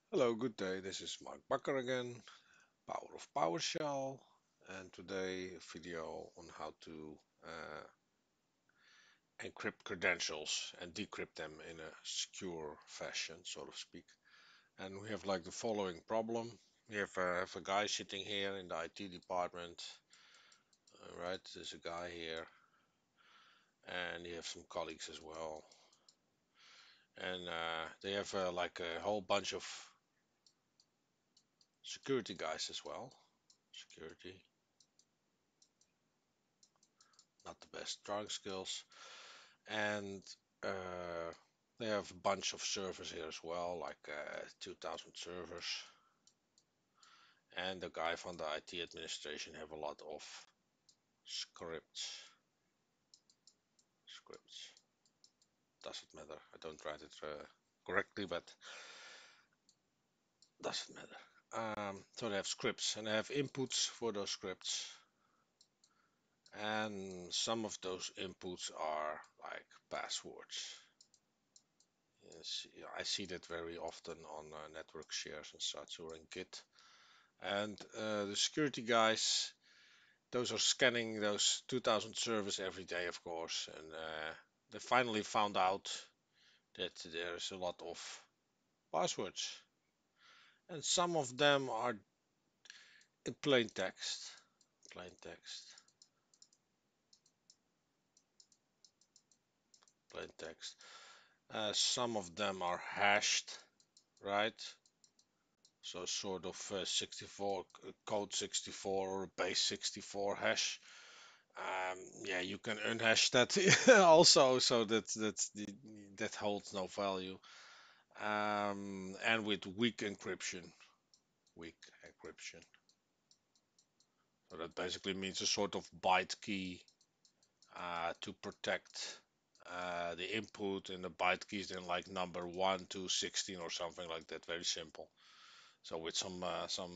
Hello, good day. This is Mark Bakker again, Power of PowerShell, and today a video on how to encrypt credentials and decrypt them in a secure fashion, so to speak. And we have like the following problem. We have a guy sitting here in the IT department, right? There's a guy here, and you have some colleagues as well. And they have like a whole bunch of security guys as well. Security, not the best drawing skills. And uh, they have a bunch of servers here as well, like 2000 servers. And the guy from the IT administration have a lot of scripts. Scripts. Doesn't matter. I don't write it correctly, but doesn't matter. So they have scripts and they have inputs for those scripts. And some of those inputs are like passwords. Yes, yeah, I see that very often on network shares and such, or in Git. And the security guys, those are scanning those 2000 servers every day, of course. And they finally found out that there's a lot of passwords. And some of them are in plain text. Plain text. Plain text. Some of them are hashed, right? So sort of 64, code 64 or base 64 hash. Yeah, you can unhash that also, so that holds no value. And with weak encryption. So that basically means a sort of byte key to protect the input, and the byte key is then like number 1 to 16 or something like that. Very simple. So with some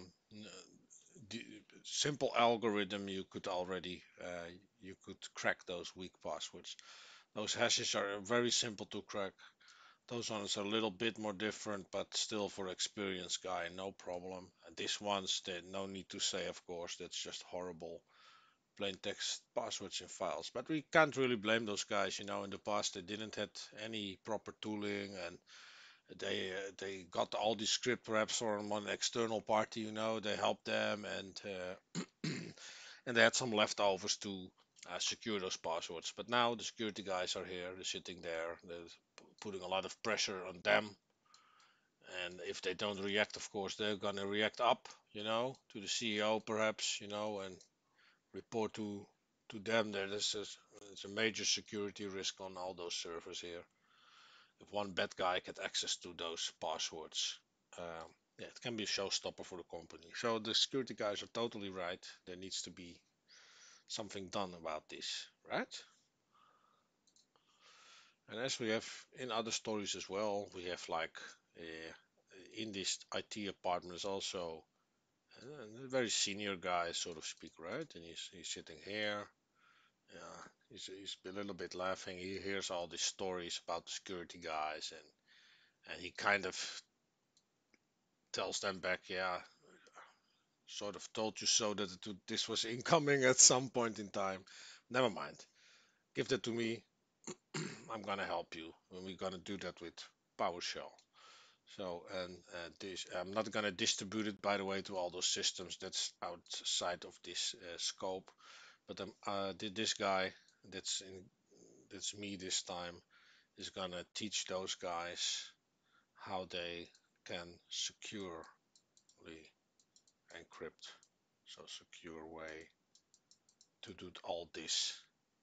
simple algorithm, you could already you could crack those weak passwords. Those hashes are very simple to crack. Those ones are a little bit more different, but still for experienced guy, no problem. And this one's that no need to say, of course, that's just horrible plain text passwords in files. But we can't really blame those guys, in the past they didn't have any proper tooling, and they got all the script perhaps from an external party, they helped them, and and they had some leftovers to secure those passwords. But now the security guys are here, they're sitting there, they're putting a lot of pressure on them. And if they don't react, of course, they're gonna react up, to the CEO perhaps, and report to them that there's a major security risk on all those servers here. If one bad guy gets access to those passwords, yeah, it can be a showstopper for the company. So the security guys are totally right. There needs to be something done about this, right? And as we have in other stories as well, we have like uh, in this IT apartment is also a very senior guy, so to speak, right? And he's sitting here. Yeah, he's a little bit laughing. He hears all these stories about the security guys, and he kind of tells them back, yeah, sort of told you so that this was incoming at some point in time. Never mind. Give that to me. I'm gonna help you, and we're gonna do that with PowerShell. So, and this, I'm not gonna distribute it, by the way, to all those systems. That's outside of this scope. But this guy, that's in, that's me this time, is gonna teach those guys how they can securely encrypt. So secure way to do all this.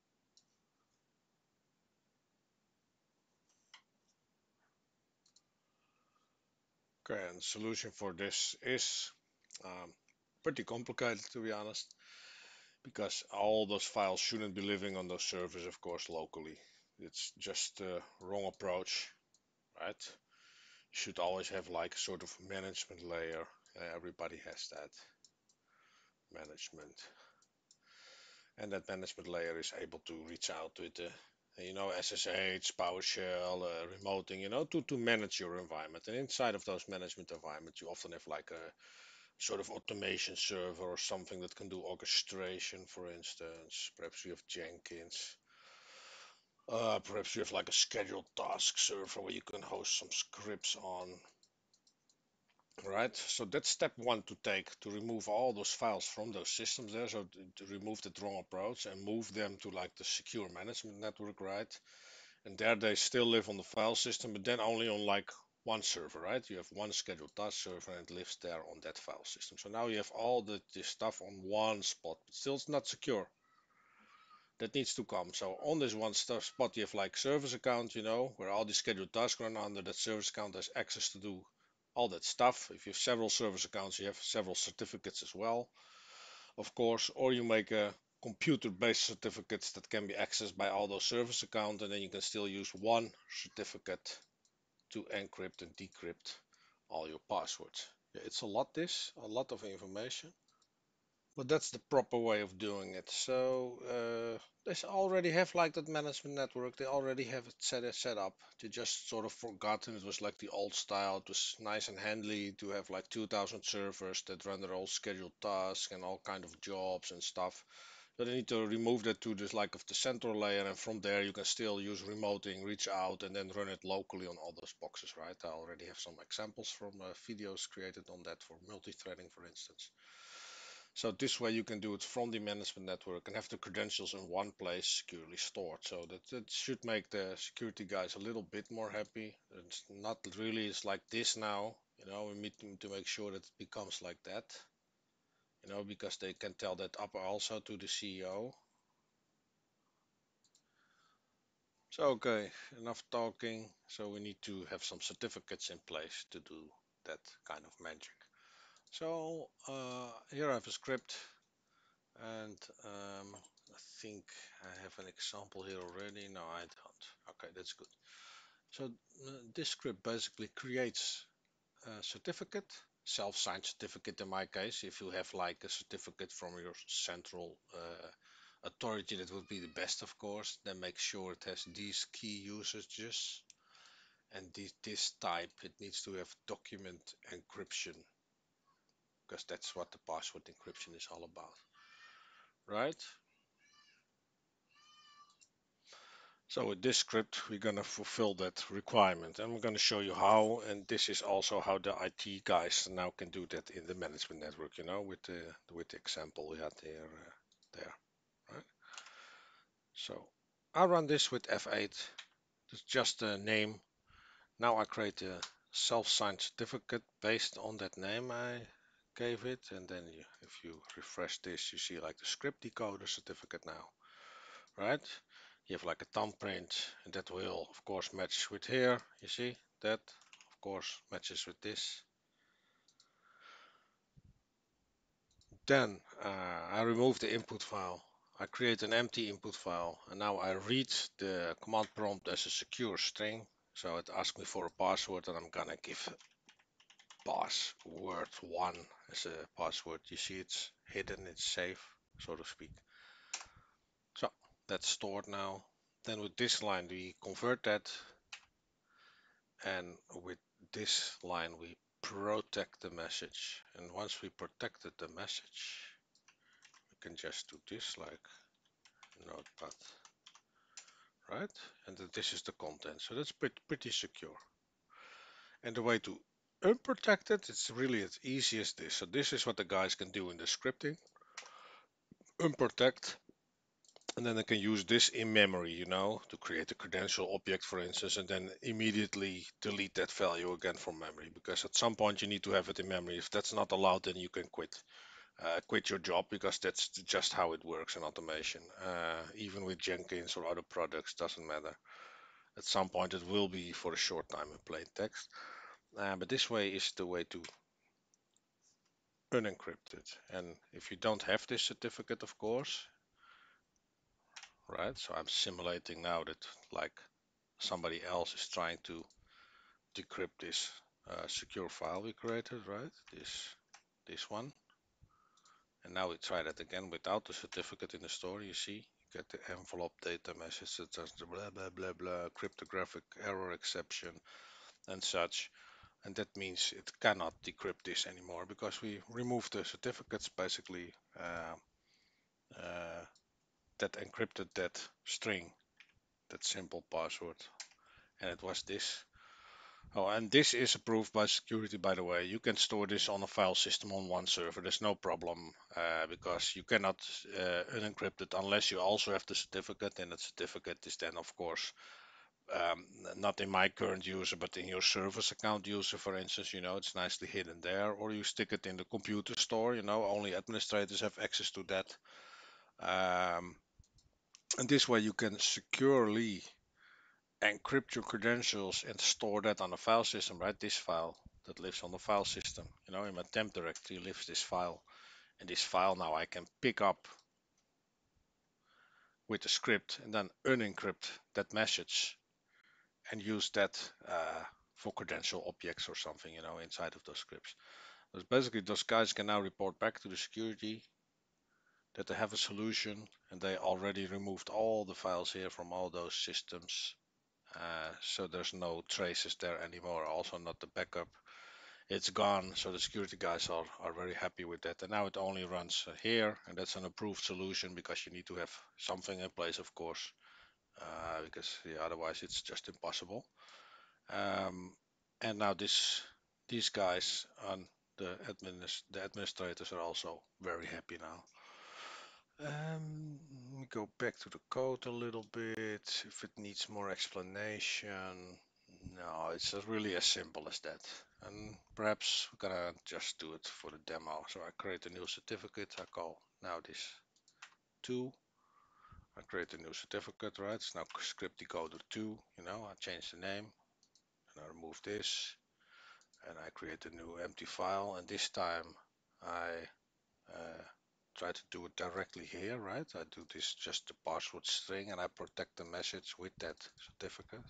Okay, and solution for this is pretty complicated, to be honest, because all those files shouldn't be living on those servers, of course, locally. It's just the wrong approach, right? You should always have like a sort of management layer. Everybody has that management, and that management layer is able to reach out with the SSH, PowerShell, remoting, to manage your environment. And inside of those management environments, you often have like a sort of automation server or something that can do orchestration, for instance. Perhaps you have Jenkins. Perhaps you have like a scheduled task server where you can host some scripts on. Right, so that's step one to take to remove all those files from those systems there. So to remove the wrong approach and move them to like the secure management network, right? And there they still live on the file system, but then only on like one server, right? You have one scheduled task server and it lives there on that file system. So now you have all this stuff on one spot, but still it's not secure. That needs to come. So on this one stuff spot, you have like service account, where all these scheduled tasks run under that service account has access to do all that stuff. If you have several service accounts, you have several certificates as well, of course, or you make a computer-based certificates that can be accessed by all those service accounts, and then you can still use one certificate to encrypt and decrypt all your passwords. Yeah, it's a lot of information. But that's the proper way of doing it. So they already have like that management network. They already have it set up. They just sort of forgotten it was like the old style. It was nice and handy to have like 2,000 servers that run their all scheduled tasks and all kind of jobs and stuff. So they need to remove that to this like of the central layer, and from there you can still use remoting, reach out, and then run it locally on all those boxes, right? I already have some examples from videos created on that for multi-threading, for instance. So this way you can do it from the management network and have the credentials in one place securely stored. So that should make the security guys a little bit more happy. It's not really, it's like this now. We need to make sure that it becomes like that. Because they can tell that up also to the CEO. So okay, enough talking. So we need to have some certificates in place to do that kind of magic. So here I have a script. And I think I have an example here already. No, I don't. Okay, that's good. So this script basically creates a certificate, self-signed certificate in my case. If you have like a certificate from your central authority, that would be the best, of course. Then make sure it has these key usages and this type. It needs to have document encryption, because that's what the password encryption is all about, right? So with this script, we're going to fulfill that requirement, and we're going to show you how. And this is also how the IT guys now can do that in the management network, with the example we had here, there, right? So I run this with F8. It's just a name. Now I create a self-signed certificate based on that name I gave it. And then if you refresh this, you see like the script decoder certificate now. Right? You have like a thumbprint, and that will of course match with here. You see that of course matches with this. Then I remove the input file. I create an empty input file, and now I read the command prompt as a secure string. So it asks me for a password, and I'm gonna give password1 as a password. You see it's hidden, it's safe, so to speak. So that's stored now. Then with this line we convert that, and with this line we protect the message. And once we protected the message, we can just do this like notepad, right? And then this is the content. So that's pretty secure. And the way to unprotect it, it's really as easy as this. So this is what the guys can do in the scripting. Unprotect. And then they can use this in memory, to create a credential object, for instance, and then immediately delete that value again from memory. Because at some point you need to have it in memory. If that's not allowed, then you can quit your job, because that's just how it works in automation. Even with Jenkins or other products, doesn't matter. At some point it will be for a short time in plain text. But this way is the way to unencrypt it. And if you don't have this certificate, of course, right? So I'm simulating now that like somebody else is trying to decrypt this secure file we created, right? This one. And now we try that again without the certificate in the store. You see, you get the envelope data message that says blah blah blah blah cryptographic error exception and such. And that means it cannot decrypt this anymore because we removed the certificates basically uh, that encrypted that string, that simple password. And it was this. Oh, and this is approved by security, by the way. You can store this on a file system on one server. There's no problem because you cannot unencrypt it unless you also have the certificate. And that certificate is then, of course, not in my current user, but in your service account user, for instance. It's nicely hidden there. Or you stick it in the computer store. Only administrators have access to that. Um, and this way you can securely encrypt your credentials and store that on a file system, right? This file that lives on the file system. In my temp directory lives this file. And this file now I can pick up with the script and then unencrypt that message and use that for credential objects or something, inside of those scripts. So basically, those guys can now report back to the security that they have a solution and they already removed all the files here from all those systems. So there's no traces there anymore, also not the backup. It's gone, so the security guys are very happy with that. And now it only runs here, and that's an approved solution because you need to have something in place, of course, because yeah, otherwise it's just impossible. Um, and now these guys and the administrators are also very happy now. We go back to the code a little bit. If it needs more explanation, no, it's really as simple as that. And perhaps we're gonna just do it for the demo. So I create a new certificate. I call now this 2. I create a new certificate, right? It's now script decoder 2. I change the name and I remove this and I create a new empty file. And this time I uh, try to do it directly here, right? I do this just the password string and I protect the message with that certificate,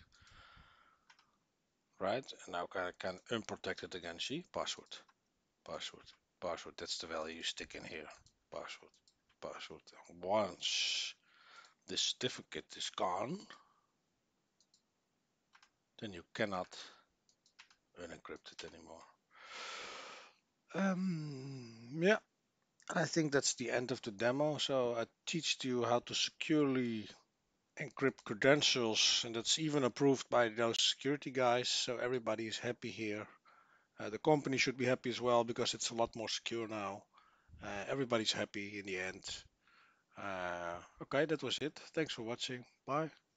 right? And now I can unprotect it again. See, password, password, password. That's the value you stick in here. Password, password. Once the certificate is gone, then you cannot unencrypt it anymore. Yeah, I think that's the end of the demo. So I teach you how to securely encrypt credentials, and that's even approved by those security guys. So everybody is happy here. The company should be happy as well because it's a lot more secure now. Everybody's happy in the end. Okay, that was it. Thanks for watching. Bye.